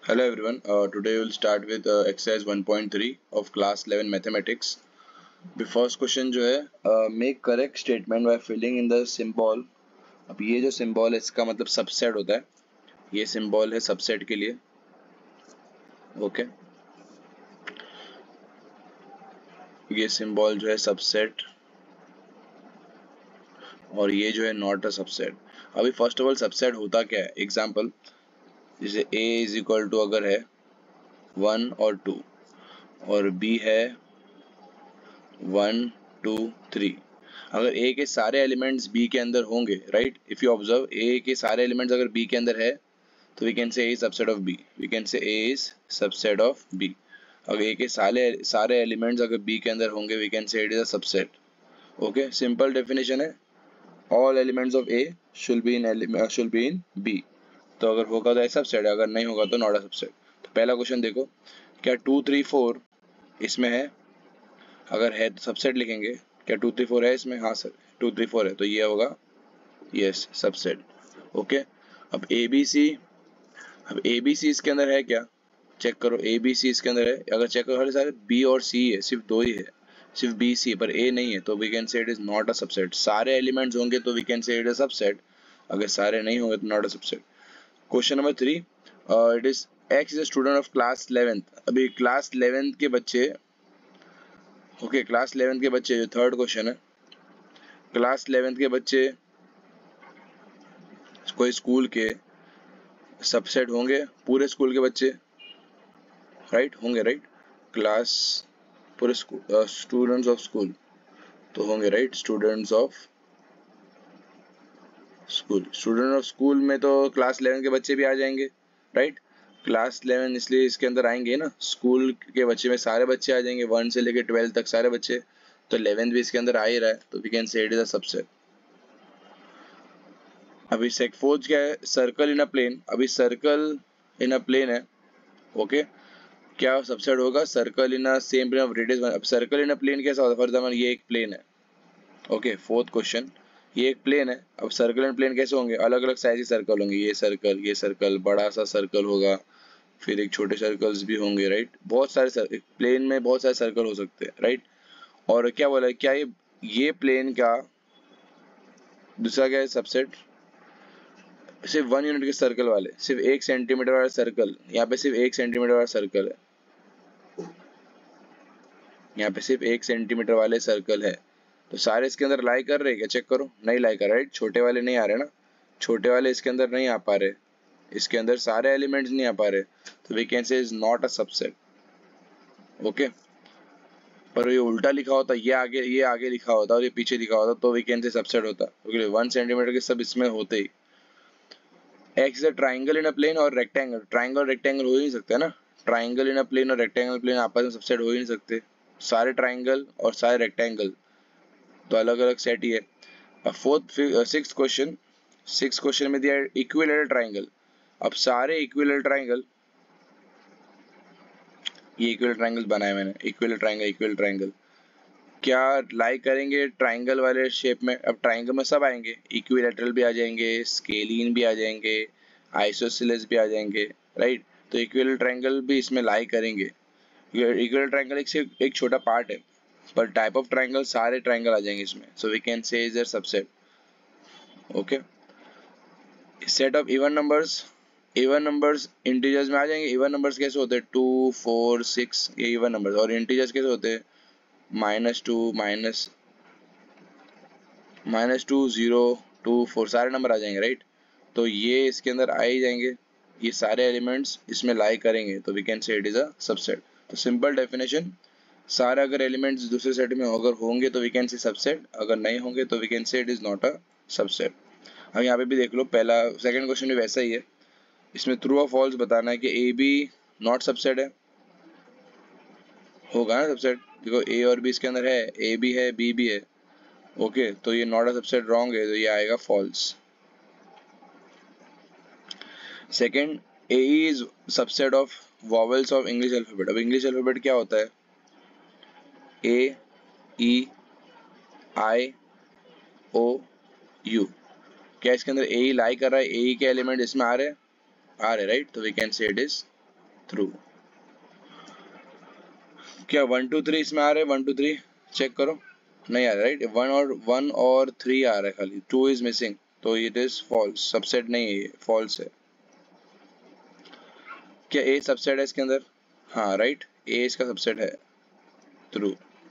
Hello everyone. Today we'll start with exercise 1.3 of class 11 mathematics. The first question जो है make correct statement by filling in the symbol. अब ये जो symbol है इसका मतलब subset होता है. ये symbol है subset के लिए. ओके ये symbol जो है subset और ये जो है not a subset. अभी first of all subset होता क्या है? Example जैसे a is equal to अगर है 1 और 2 और b है 1 2 3. अगर a के सारे एलिमेंट्स b के अंदर होंगे, right, if you observe a के सारे एलिमेंट्स अगर b के अंदर है तो we can say a is subset of b. We can say a is subset of b. अगर a के सारे एलिमेंट्स अगर b के अंदर होंगे we can say it is a subset. Okay, simple definition है. All elements of a should be in b. तो अगर होगा तो सबसेट है, अगर नहीं होगा तो नॉट अ सबसेट. तो पहला क्वेश्चन देखो, क्या 2 3 4 इसमें है? अगर है तो सबसेट लिखेंगे. क्या 2 3 4 है इसमें? हाँ सर 2 3 4 है, तो ये होगा यस सबसेट. ओके, अब ए बी सी इसके अंदर है क्या? चेक करो, ए बी सी इसके अंदर है. अगर चेक करो, हर सारे बी और सी है, सिर्फ दो ही है, सिर्फ बी सी, पर ए नहीं है, तो we can say it is not a subset. सारे एलिमेंट्स होंगे तो we can say it is subset, अगर सारे नहीं होंगे तो not a subset. Question number 3, it is X is a student of class 11th. अभी क्लास 11th के बच्चे, ओके क्लास 11th के बच्चे, जो थर्ड क्वेश्चन है, क्लास 11th के बच्चे कोई स्कूल के सबसेट होंगे? पूरे स्कूल के बच्चे राइट होंगे, राइट, क्लास पूरे स्टूडेंट्स ऑफ स्कूल तो होंगे, राइट, स्टूडेंट्स ऑफ स्कूल में तो क्लास 11 के बच्चे भी आ जाएंगे, राइट. क्लास 11 इसलिए इसके अंदर आएंगे ना, स्कूल के बच्चे में सारे बच्चे आ जाएंगे, 1 से लेकर 12 तक सारे बच्चे, तो 11th भी इसके अंदर आ ही रहा है, तो we can say it is a subset. अभी फोर्थ क्या है? Circle in a plane. अभी सर्कल इन अ प्लेन है, ओके, क्या सबसेट होगा? Circle in a same plane of radius. अब सर्कल इन अ प्लेन कैसा होता है? फॉर एग्जांपल ये एक प्लेन है, ओके, फोर्थ क्वेश्चन, ये एक प्लेन है. अब सर्कल एंड प्लेन कैसे होंगे? अलग अलग साइज के सर्कल होंगे. ये सर्कल बड़ा सा सर्कल होगा, फिर एक छोटे सर्कल्स भी होंगे, राइट. बहुत सारे प्लेन में बहुत सारे सर्कल हो सकते हैं, राइट. और क्या बोला है, क्या ये प्लेन का दूसरा क्या है सबसेट? सिर्फ 1 यूनिट के सर्कल वाले, सिर्फ 1 सेंटीमीटर वाला सर्कल, यहाँ पे सिर्फ 1 सेंटीमीटर वाला सर्कल है, यहाँ पे सिर्फ 1 सेंटीमीटर वाले सर्कल है. तो सारे इसके अंदर लाई कर रहे क्या? चेक करो, नहीं लाई कर, राइट. छोटे वाले नहीं आ रहे ना, छोटे वाले इसके अंदर नहीं आ पा रहे, इसके अंदर सारे एलिमेंट्स नहीं आ पा रहे, तो we can say is not a subset. Okay, पर ये उल्टा लिखा होता, ये आगे लिखा होता और ये पीछे लिखा होता, तो वी कैन से सबसेट होता, क्योंकि 1 सेंटीमीटर के सब इसमें होते ही. X is a triangle in a plane और रेक्टेंगल. ट्राइंगल रेक्टेंगल हो ही नहीं सकते ना, ट्राइंगल इन अ प्लेन और रेक्टेंगल प्लेन आपस में सबसेट हो ही नहीं सकते. सारे ट्राइंगल और सारे रेक्टेंगल तो अलग अलग सेट ही है. सिक्स क्वेश्चन में दिया इक्विलेटरल ट्राइंगल. अब सारे इक्विलेटरल ट्राइंगल, ये इक्विलेटरल ट्राइंगल बनाए मैंने, इक्विलेटरल ट्राइंगल क्या लाई करेंगे ट्राइंगल वाले शेप में? अब ट्राइंगल में सब आएंगे, इक्विलेटरल भी आ जाएंगे, स्केलीन भी आ जाएंगे, आइसोसेलेस भी आ जाएंगे, राइट. तो इक्विलेटरल ट्राइंगल भी इसमें लाई करेंगे. इक्विलेटरल ट्राइंगल एक छोटा पार्ट है, पर टाइप ऑफ ट्राइंगल सारे ट्राइंगल आ जाएंगे इसमें, so we can say is there subset. Okay, set of even numbers integers में आ जाएंगे. इवन नंबर्स कैसे होते हैं? 2 4 6, ये इवन नंबर्स. और इंटीजर्स कैसे होते हैं? -2 -2 0 2 4, सारे नंबर आ जाएंगे, राइट. तो ये इसके अंदर आ ही जाएंगे, ये सारे एलिमेंट्स इसमें लाई करेंगे, तो we can say it is a subset. तो सिंपल डेफिनेशन, सारे अगर एलिमेंट्स दूसरे सेट में अगर होंगे तो वी कैन से सबसेट, अगर नहीं होंगे तो we can say it is not a subset. अब यहाँ पे भी देख लो, पहला सेकंड क्वेश्चन भी वैसा ही है. इसमें ट्रू और फॉल्स बताना है कि ए बी नॉट सबसेट है. होगा ना सबसेट, देखो ए और बी इसके अंदर है, ए भी है बी भी है, ओके, तो ये नॉट अ सबसेट रॉन्ग है, तो ये आएगा false. Second, A is subset of vowels of English alphabet. अब इंग्लिश अल्फाबेट क्या होता है? A E I O U. क्या इसके अंदर ए लाई कर रहा है? ए के एलिमेंट इसमें आ रहे, राइट, तो we can say it is true. क्या 1 2 3 इसमें आ रहे हैं? 1 2 3 चेक करो, नहीं आ रहा राइट। 1 और 3 आ रहा है खाली, 2 इज मिसिंग, तो इट इज फॉल्स, सबसेट नहीं है ये, फॉल्स है। क्या ए सबसेट है इसके अंदर? हाँ राइट, ए इसका सबसेट है, ट्रू।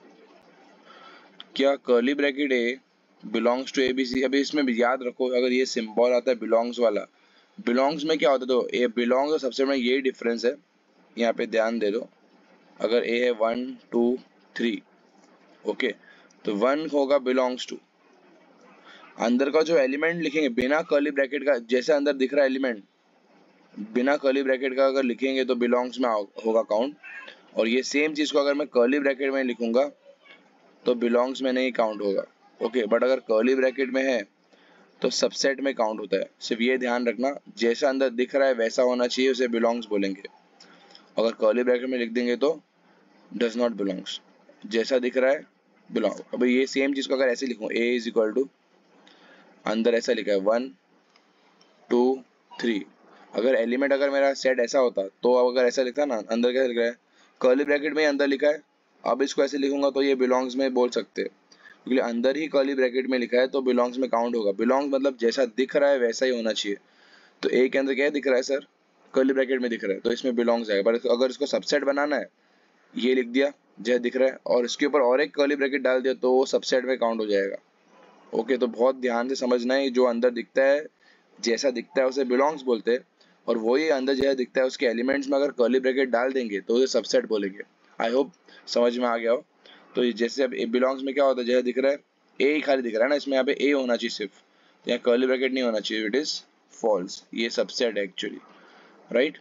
क्या curly bracket A belongs to A B C? अभी इसमें भी याद रखो, अगर ये सिंबल आता है बिलोंग्स वाला, बिलोंग्स में क्या होता है, तो ए बिलोंग्स और सबसेट में यही डिफरेंस है, यहाँ पे ध्यान दे दो। अगर ए है 1 2 3, ओके, तो 1 होगा बिलोंग्स टू, अंदर का जो एलिमेंट लिखेंगे बिना कर्ली ब्रैकेट का, जैसे अंदर दिख रहा है एलिमेंट, बिना कर्ली ब्रैकेट का अगर लिखेंगे तो बिलोंग्स में होगा काउंट, और ये सेम चीज को अगर मैं कर्ली ब्रैकेट में लिखूंगा तो बिलोंग्स में नहीं काउंट होगा, ओके। बट अगर कर्ली ब्रैकेट में है तो सबसेट में काउंट होता है, सिर्फ ये ध्यान रखना, जैसा अंदर दिख रहा है वैसा होना चाहिए, उसे बिलोंग्स बोलेंगे। अगर कर्ली ब्रैकेट में लिख देंगे तो डज नॉट बिलोंग्स, जैसा दिख रहा है बिलोंग। अब ये सेम चीज को अगर ऐसे लिखूं, ए इज इक्वल टू, अंदर ऐसा लिखा है 1 2 3, अगर एलिमेंट अगर मेरा सेट ऐसा होता तो अगर ऐसा लिखा ना, अंदर क्या लिखा है, कर्ली ब्रैकेट में अंदर लिखा है, अब इसको ऐसे लिखूंगा तो ये बिलोंग्स में बोल सकते हैं, क्योंकि अंदर ही कर्ली ब्रैकेट में लिखा है तो बिलोंग्स में काउंट होगा। बिलोंग्स मतलब जैसा दिख रहा है वैसा ही होना चाहिए, तो ए के अंदर क्या दिख रहा है सर, कर्ली ब्रैकेट में दिख रहा है, तो इसमें बिलोंग्स आएगा। पर अगर इसको सबसेट बनाना है, ये लिख दिया जैसा दिख रहा है और इसके ऊपर और एक कर्ली ब्रैकेट डाल दिया तो वो सबसेट में काउंट हो जाएगा, ओके। तो बहुत ध्यान से समझना है, जो अंदर दिखता है जैसा दिखता है उसे बिलोंग्स बोलते हैं, और वही अंदर जैसा दिखता है उसके एलिमेंट्स में अगर कर्ली ब्रैकेट डाल देंगे तो उसे सबसेट बोलेंगे। आई होप समझ में आ गया हो। तो जैसे अब बिलोंग्स में क्या होता है, जैसा दिख रहा है ए ही खाली दिख रहा है ना, इसमें यहाँ पे ए होना चाहिए सिर्फ, तो यहाँ कर्ली ब्रैकेट नहीं होना चाहिए, इट इज फॉल्स, ये सबसेट है actually, right.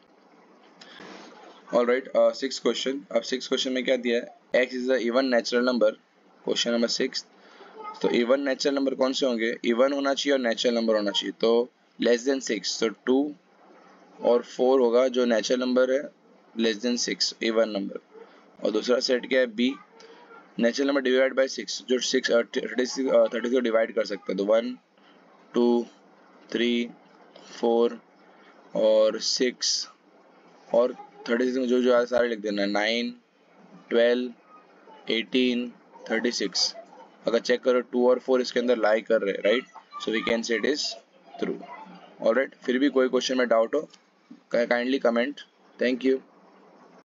All right, six question. अब सिक्स क्वेश्चन में क्या दिया है, X is a even natural number, question number 6। तो इवन नेचुरल नंबर कौन से होंगे, इवन होना चाहिए और नेचुरल नंबर होना चाहिए, तो लेस देन 6, तो 2 और 4 होगा जो नेचुरल नंबर है, लेस देन 6 इवन नंबर। और दूसरा सेट क्या है, B, natural number divide by 6, जो 6 30 को डिवाइड कर सकते हैं, तो 1 2 3 4 और 6 और 36 में जो जो सारे लिख देना, 9 12 18 36। अगर चेक करो 2 और 4 इसके अंदर लाई कर रहे हैं, right, so we can say it is true. All right, फिर भी कोई क्वेश्चन में डाउट हो काइंडली कमेंट। Thank you.